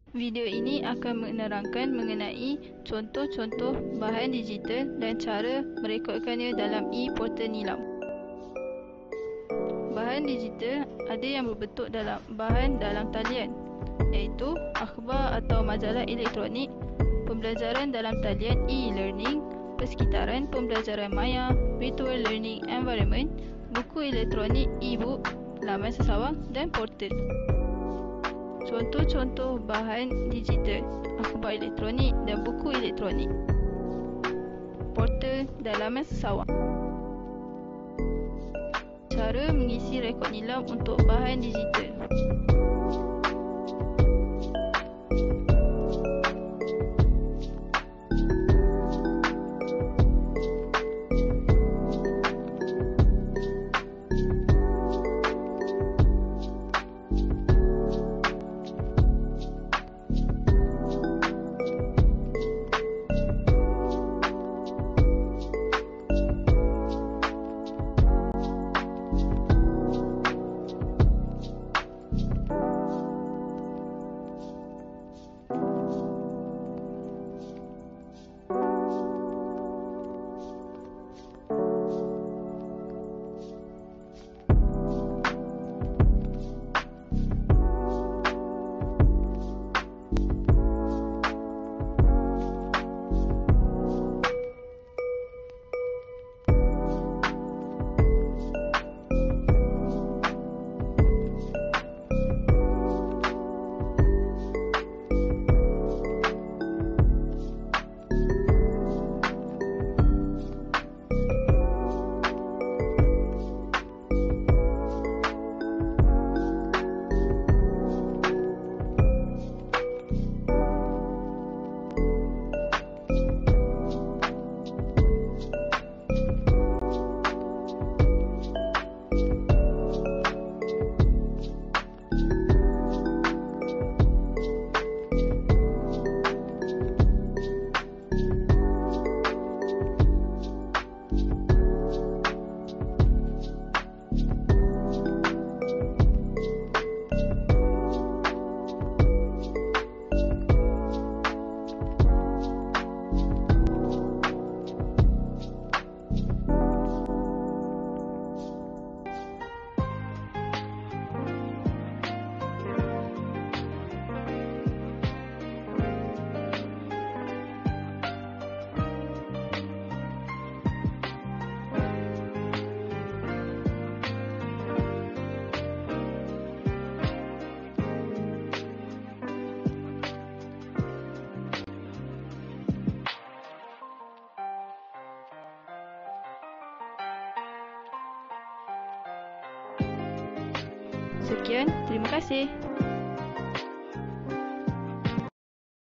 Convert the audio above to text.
Video ini akan menerangkan mengenai contoh-contoh bahan digital dan cara merekodkannya dalam e-portal Nilam. Bahan digital ada yang berbentuk dalam bahan dalam talian, iaitu akhbar atau majalah elektronik, pembelajaran dalam talian e-learning, persekitaran pembelajaran maya, virtual learning environment, buku elektronik e-book, laman sesawang dan portal. Contoh-contoh bahan digital, akhbar elektronik dan buku elektronik, portal dan laman sesawang. Cara mengisi rekod Nilam untuk bahan digital. Sekian, terima kasih.